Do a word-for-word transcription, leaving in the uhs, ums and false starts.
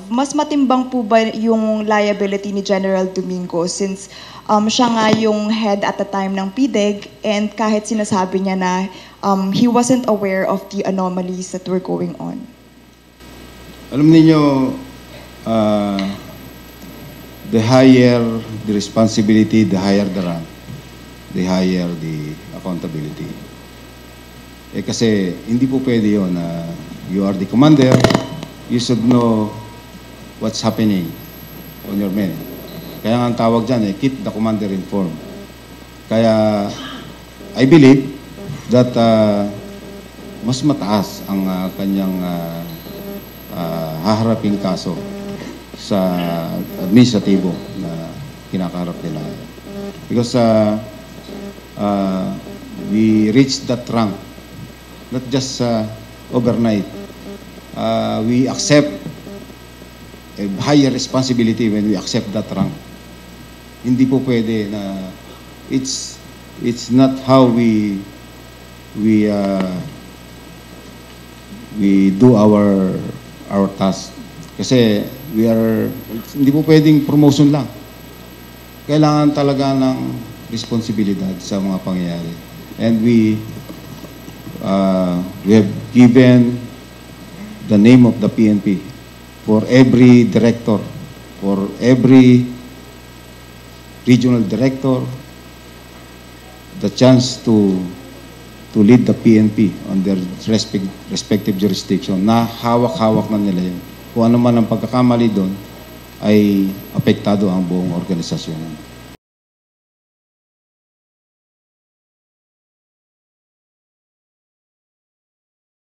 mas matimbang po ba yung liability ni General Domingo since um, siya nga yung head at the time ng P D E G and kahit sinasabi niya na um, he wasn't aware of the anomalies that were going on? Alam niyo, uh, the higher the responsibility, the higher the rank, the higher the accountability. Eh kasi hindi po pwede yun na uh, you are the commander, you should know what's happening on your men. Kaya nga ang tawag dyan eh, keep the commander informed. Kaya I believe that uh, mas mataas ang uh, kanyang uh, uh, haharaping kaso sa administratibo na kinakaharap nila. Because uh, uh, we reached that rank, not just uh, overnight. Uh, we accept a higher responsibility when we accept that rank. Hindi po pwede na it's it's not how we we uh, we do our our task. Kasi we are hindi po pwedeng promotion lang. Kailangan talaga ng responsibilidad sa mga pangyayari. And we uh, we have given the name of the P N P for every director, for every regional director, the chance to to lead the P N P on their respect, respective jurisdiction na hawak-hawak na nila yun. Kung ano man ang pagkakamali doon, ay apektado ang buong organisasyon.